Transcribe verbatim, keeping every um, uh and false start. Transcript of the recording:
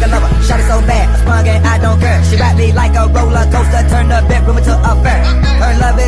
love her. Shot it so bad, I sprung and I don't care. She ride me like a roller coaster, turn the bedroom into a fair. Her love is